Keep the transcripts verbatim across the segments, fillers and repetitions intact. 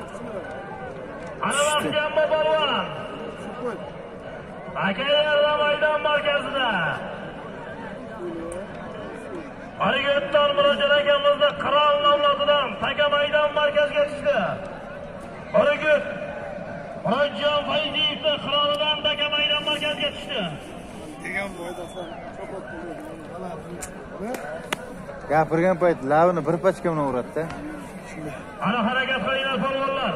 Ana mahkam balvon. Akalar maydon markazida. Arigotdan Murodjon akamizning Qirol nomlatidan Taka maydon markaziga tushdi. Aragot Murodjon Fayziyevning Qirolidan Taka maydon markaziga tushdi. Degan boydasan chopot bo'ldi. Gapirgan payt lavini bir pachka bilan uradi-da. Ana harakat qilinglar polvonlar.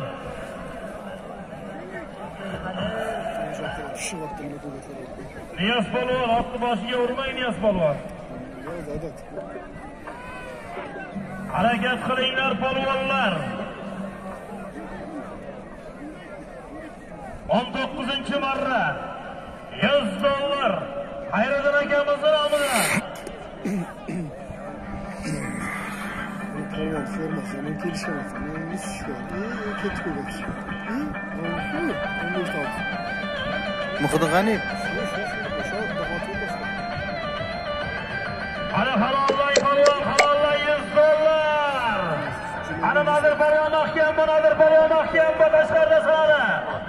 Niyaz polvon otni boshiga urmang Niyaz polvon. Harakat qilinglar polvonlar. o'n to'qqizinchi marra yuz dollar Hayriddin akamizning nomidan. Polvon formasi men kelishmayapman. Men ishga ketib qo'ydim. Muhidin G'aniyev. Ana halollay polvon, halollay yuz dollar. Ana Nadir polvon mahkam, Nadir polvon mahkam tashqarida saradi.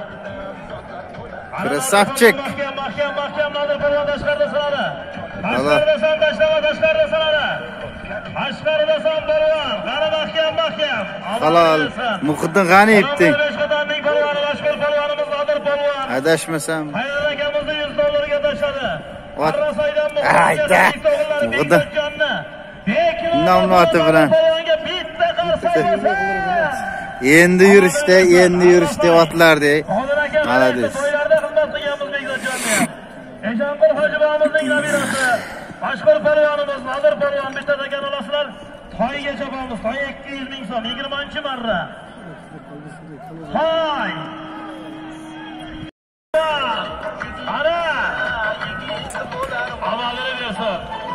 Krasavchik. Mahkam, mahkam, mahkam Nadir polvon tashqarida saradi. Tashqarida san tashlama, tashqarida saradi. Tashqarida san polvon, qani mahkam, mahkam. Halol. Muhidin G'aniyevning Qo'shqo'tonning polvoni, mashhur polvonimiz Nadir polvon. adashmasam. Hayriddin akamizni yuz dollarga tashladi. Ayda. Muhidin nomlati bilan. Endi yurishdi, endi yurishdi otlardi. Malades. Eshonqul Hojibomizning nabirasi, mashhur polvonimiz Nadir polvon bitta degan olasizlar. Toyga chopamiz. Toy ikki yuz ming so'm, yigirmanchi marra. Toy. Ana. Amalini bersin.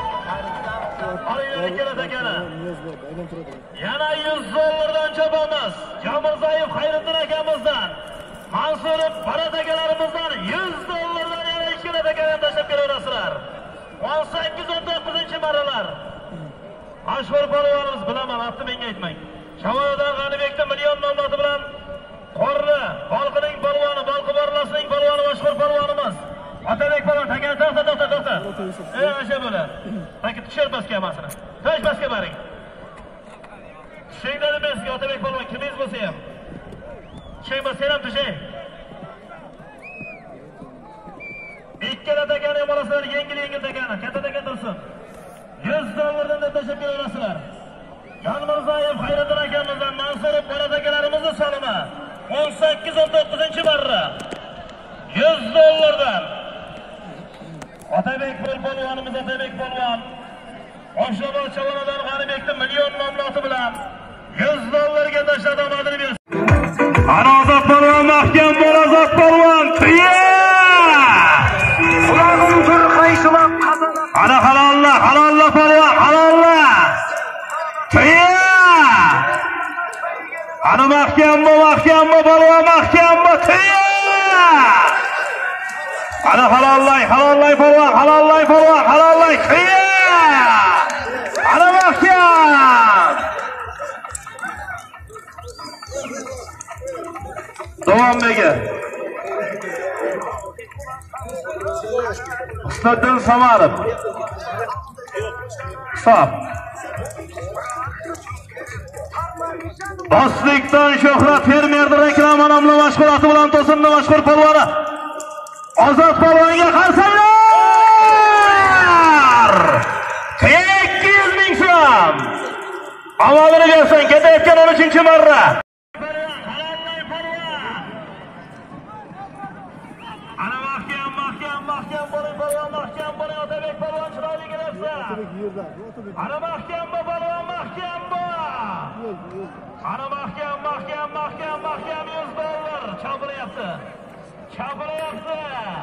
Yana yuz dollardan chopamiz. Jamurzayev Hayriddin akamizdan, Mansurov Barat akalarimizdan yuz dollardan yana ikkita akaga tashlab kelaverasizlar. o'n sakkiz o'n to'qqizinchi marralar. Mashhur polvonimiz bilaman, atni menga aytmang. Shavodan G'anibekning million nomlati bilan Qorni, Balqining polvoni, Balqi Borlasining polvoni mashhur polvonimiz. Otabek polvon, taka to'xta, to'xta, to'xta. Ey, o'sha bo'la. Taka tushir pastga hamasini. To'sh pastga boring. Tushing dedim sizga Otabek polvon, kimingiz bo'lsa ham. Tushing bo'lsa ham tushing. Ikkala takani ham olasizlar, yengil-yengil takani, katta taka tursin. yuz dollardan deb tashlab kelaverasizlar. Yanmirzayev Hayriddin akamizdan, Mansurov Barat akalarimizning salimi. o'n sakkiz o'n to'qqizinchi marra. yuz dollardan. Otabek polvonimiz Otabek polvon. Oshnobod Chavanadan G'anibekning million nomloti bilan yuz dollarga tashladi, omadini bersin. Anozod polvon mahkam, Anozod polvon. Qulog'im tur qayshilab qazana. Ana halolla, halolla polvon, halolla. Tiya! Ana mahkammi, mahkammi polvon, mahkammi? Tiya! Ana halollay, halollay polvon, halollay polvon, halollay. Tiya! Ana mahkam! Davomdagi Husniddin Samarov. Hisob. Do'stlikdan Shuhrat fermerdir reklama nomli mashg'uloti bilan to'sinni mashhur polvoni Ozod polvonga qarsaklar. ikki yuz ming so'm. Amalini bersin, ketayotgan o'n uchinchi marra. Ana mahkam, mahkam, mahkam bo'ling polvon, mahkam bo'ling Otabek polvon, chiroyli kelibsiz. Ana mahkam bo polvon, mahkam bo. Ana mahkam, mahkam, mahkam, mahkam yuz dollar chapiryapti. Chapiryapti.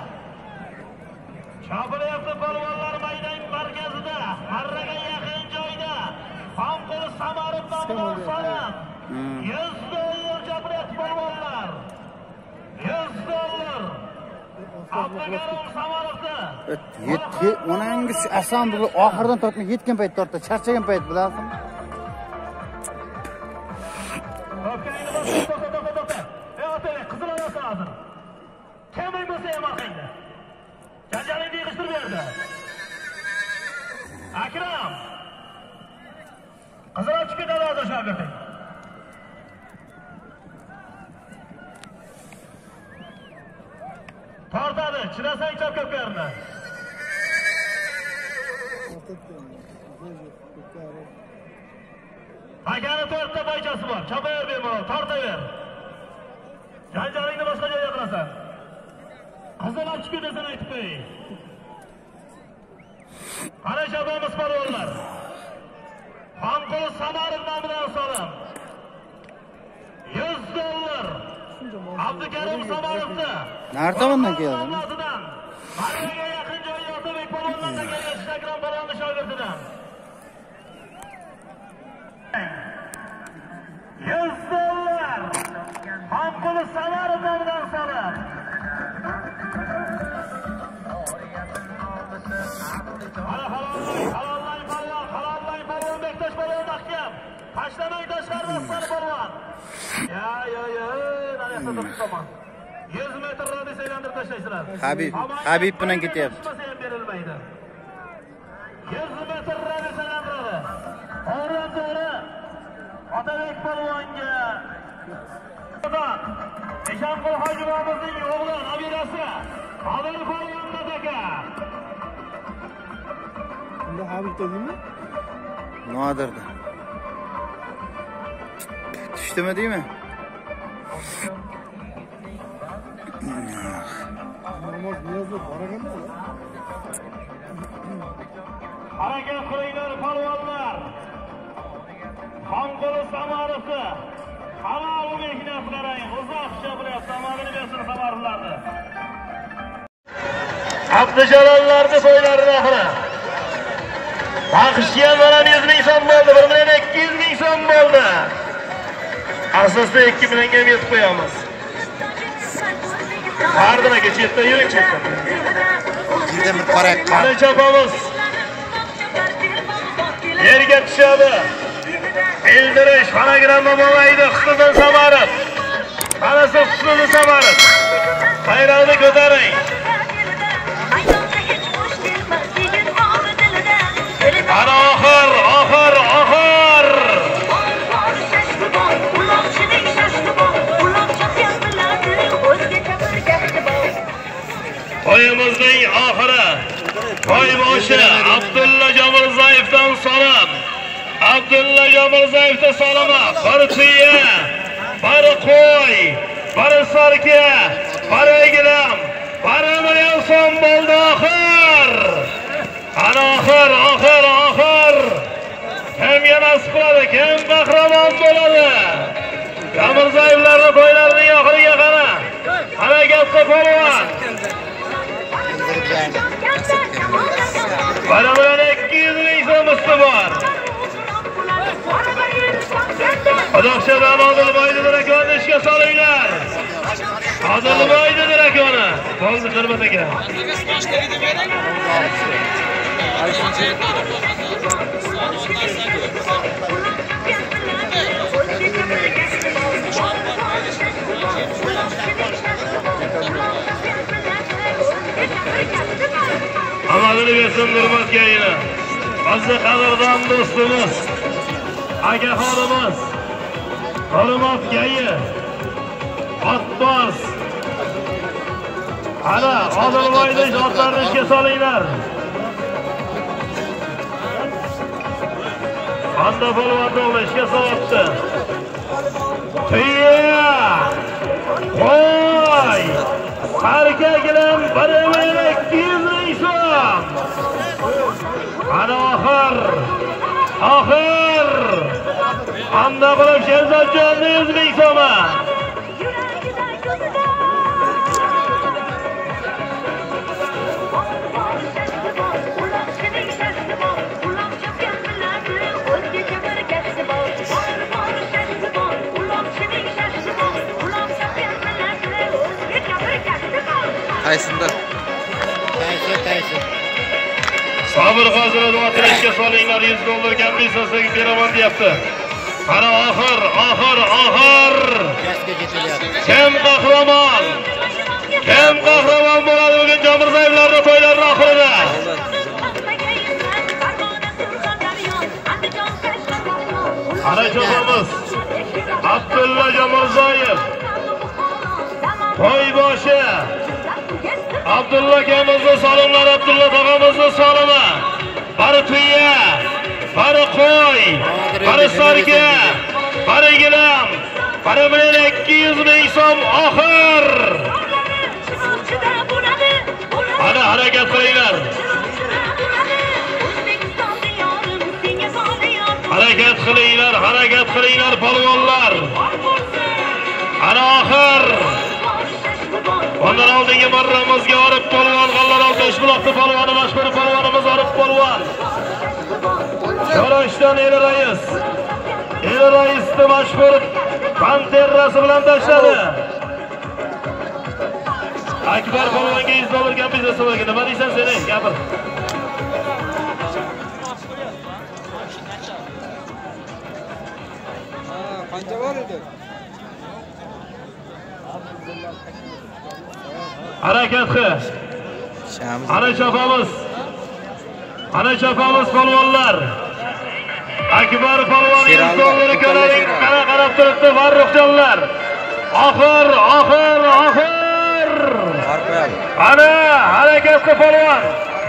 Chapiryapti polvonlar maydon markazida, marraga yaqin joyda. Xonqul Samarov nomli so'ram. yuz dollar chapiryapti polvonlar. yuz dollar. Abdugarim Samarovda. Yetki, onangiz asan bu oxirdan tortma, yetgan payt tortdi, charchagan payt bilasizmi? To'xta, to'xta, to'xta. Ey Otabek, qizil olasi hozir. Kelmay bo'lsa ham orqangda. Janjalingni yig'ishtirib berdi. Akram. Qizil olib chiqib ketadi hozir shogirding. Tortadi, chirasang chopko'plarni. Akani to'rtta boychasi bor. Chopaver bemalol, tortaver. Janjalingni boshqa joyga qilasan. Qizil olib chiqib ketasan aytib qo'y. Ana shabamiz polvonlar. Xonqul Samarov nomidan so'ram. yuz dollar. Abdukarim Samarovda. Nari tomondan keladi. Mariyaga yaqin joyga Otabek polvonlardan kelgan Shakron polvonning shogirdidan. yuz dollar. Xonqul Samarov nomidan so'ram. Ana halollang, halollang polvon, halollang polvon, Bektosh polvon mahkam. Tashlamang tashqaridan sari polvon. Ya, ya, ya, naryoqda turib tomon. yuz metr radius aylantirib tashlaysizlar. Habib, Habib bilan ketyapti. Berilmaydi. yuz metr radius aylantiradi. To'g'ri, to'g'ri. Otabek polvonga Eshonqul hojibomizning o'g'li nabirasi Odil polvon aka. Unda Habib dedingmi? Nodirda. Tushdimi deymi? Namoz niyozda bor ekan-da. Harakat qilinglar polvonlar. Xonqul Samarovda halol mehnat qarang, uzoq ishlayapti, amalini bersin Samarovlarni. Abdujalollarning to'ylaridan oxiri. Baxshga mana yuz ming so'm bo'ldi, bir million ikki yuz ming so'm bo'ldi. Asosda ikki millionga yetib qo'yamiz. Ardına geçip de yürü çektim. Bizde bir para kal. Hadi çapamız. Yerge düşadı. Bildiriş, fanagramma molaydı. Kısıdın Samarov. Anası kısıdın Samarov. Bayrağını götürün. Hadi ahır, ahır, ahır. Toyimizning oxiri to'y boshi Abdulla Jomilzayevdan salom. Abdulla Jomilzayevda saloma. Bir tuya, bir qo'y, bir sarka, bir egilam, bir million so'm bo'ldi oxir. Ana oxir, oxir, oxir. Kimga nasib qiladi, kim qahramon bo'ladi? Jomilzayevlarning to'ylarining oxiriga qara. Ana gapga polvon. Bana böyle ikki yuz ming so'm usti bor. Odoqchadan Odilboyni akoni ishga solinglar. Odilboyni akoni. Bo'ldi Qirmat aka. Amalini bersin Nurmat kayini. Bizni qadrdon do'stimiz, akaxonimiz Nurmat kayi, Otboz. Ana Odilboyni otlarini ishga solinglar. Anda polvon o'g'li ishga solyapti. Tuya! Voy! Harika gilam bir million ikki yuz ming so'm. Ana oxir. Oxir. Anda qilib Sherzodjonni yuz ming so'm. Qaysida? Qaysi, qaysi. Sabr hozir o'tirishga solinglar, yuz dollar kompensasiya beraman deyapti. Ana oxir, oxir, oxir. Kim qahramon? Kim qahramon bo'ladi bugun Jamirzayevlarning to'ylarining oxirida? Ana cho'pamiz Abdulla Jamirzayev. To'y boshi. Abdulla akamizni salomlar, Abdulla tog'amizni salomlar. Bari tuya, bari qo'y, bari sarga, bari gilam, bari bilan ikki yuz ming so'm oxir. Ana harakat qilinglar. Harakat qilinglar, harakat qilinglar polvonlar. Ana oxir. Ondan oldingi marramizga olib polvon G'allarol Toshbuloqda polvoni mashhur polvonimiz olib polvon. Yo'lashdan el rais. El raisni mashhur panterrasi bilan tashladi. Akbar polvonga yuz dollar kompensasiya bergan. Nima deysan sen? Gapir. Ha, qancha bor edi? Harakat qil. Ana chopamiz. Ana chopamiz polvonlar. Akbar polvon yuz dollar ko'ring. Qara qarab turibdi Farruxjonlar. Oxir, oxir, oxir. Ana harakat qil polvon.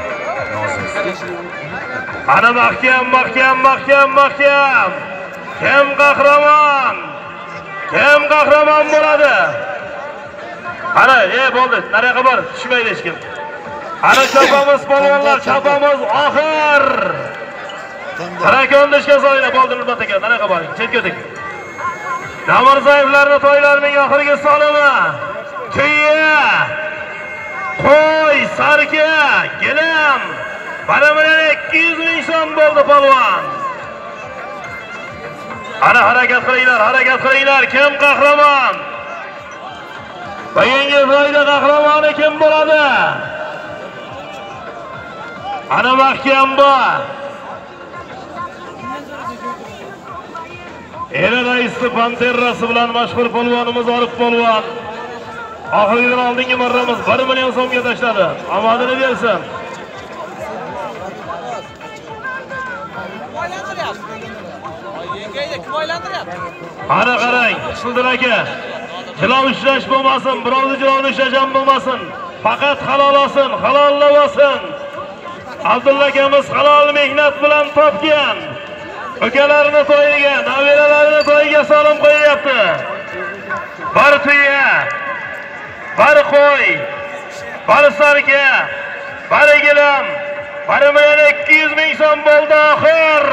Ana mahkam, mahkam, mahkam, mahkam. Kim qahramon? Kim qahramon bo'ladi? Ana, ey bo'ldi, nariyoqqa bor, tushmaydi hech kim. Ana chopamiz polvonlar, chopamiz oxir. Harakonni ishga solinglar, bo'ldi Nurmat aka, nariyoqqa boring, chetga o'ting. Jamirzayevlarning to'ylarining oxirgi sonimi. Tuya, qo'y, sarka, gilam. Bari bilan ikki yuz ming so'm bo'ldi polvon. Ana harakat qilinglar, harakat qilinglar, kim qahramon? Bugungi foyda qahramoni kim bo'ladi? Ana mahkam bor. El raisi panterrasi bilan mashhur polvonimiz olib polvon. Oxirgidan oldingi marramiz bir million so'mga tashladi. Omadini bersin. Ana qarang, Shuldir aka. Jilov ishlash bo'lmasin, birovni jilovni ishlasham bo'lmasin. Faqat halol olsin, halollab olsin. Abdulla akamiz halol mehnat bilan topgan. Ukalarini to'yiga, nabiralarini to'yiga salom qo'yapti. Bari tuya, bari qo'y, bari sarka, bari gilam, bari bilan ikki yuz ming so'm bo'ldi oxir.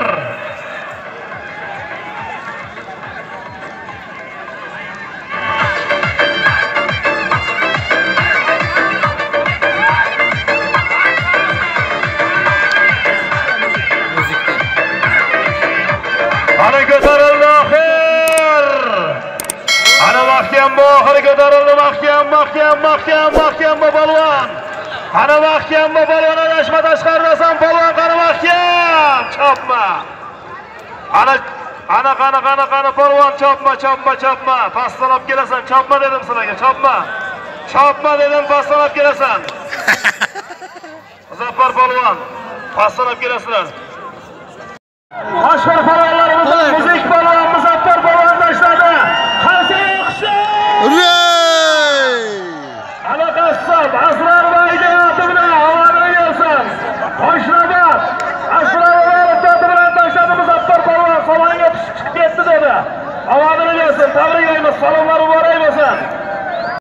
Ana ko'tarildi oxir. Ana mahkam bu oxiri ko'tarildi, mahkam, mahkam, mahkam, mahkam bu polvon. Ana mahkam bu polvon, adashma tashqaridasan polvon, qani mahkam. Chopma. Ana ana qani qani qani polvon, chopma, chopma, chopma. Pastdan olib kelasan, chopma dedim sizlarga, chopma. Chopma dedim, pastdan olib kelasan. Muzaffar polvon, pastdan olib kelasizlar. Mashhur polvon